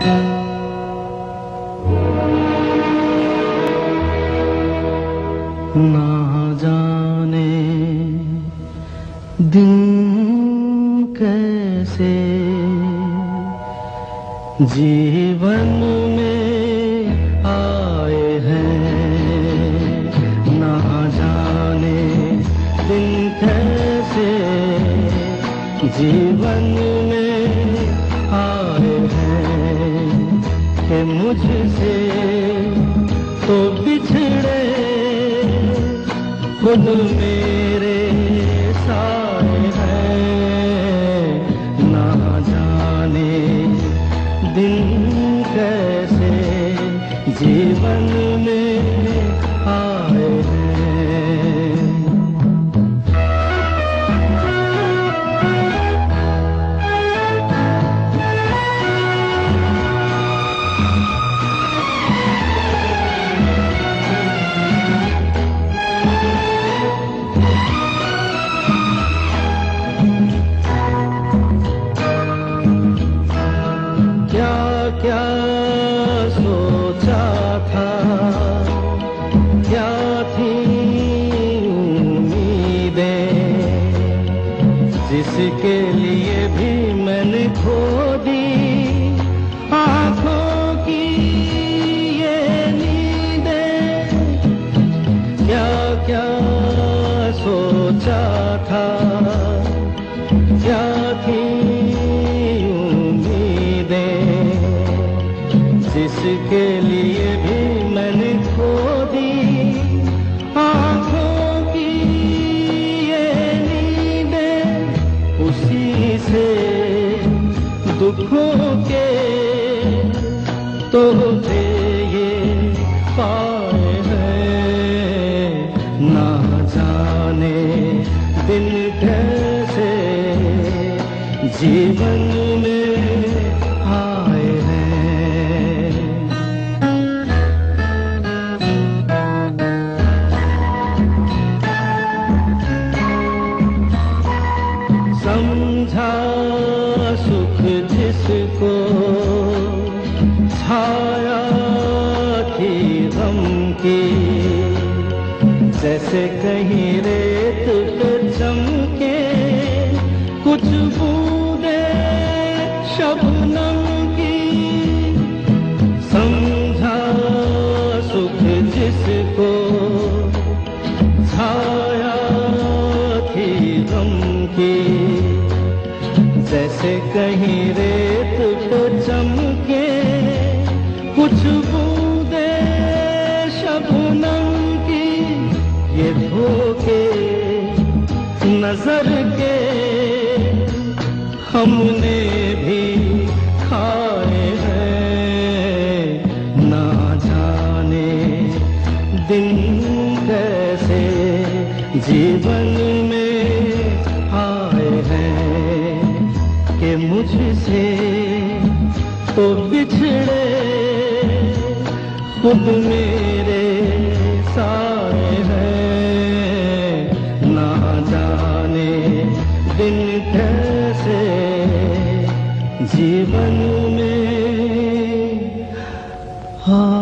ना जाने दिन कैसे जीवन में आए हैं, ना जाने दिन कैसे जीवन में आए हैं कि मुझसे तो बिछड़े खुद मेरे साए हैं, ना जाने दिन कैसे जीवन में आए हैं। क्या सोचा था, क्या थी उम्मीदें, जिसके लिए भी मैंने खो दी आँखों की ये नींदें। क्या क्या सोचा था, क्या थी जिसके लिए भी मैंने खो दी आँखों की ये नींदें, उसी से दुखों के तोहफे ये पाए हैं, ना जाने दिन कैसे जीवन में आए हैं। समझा सुख जिसको छाया थी गम की, जैसे कहीं रेत पे चमके कुछ बूंदे शबनम की। समझा सुख जिसको छाया थी गम की, जैसे कहीं रेत पे चमके कुछ बूंदे शबनम की। ये धोखे नजर के हमने भी खाए हैं, ना जाने दिन कैसे जीवन में आए हैं कि मुझसे तो बिछड़े खुद मेरे साए हैं, ना जाने दिन कैसे जीवन में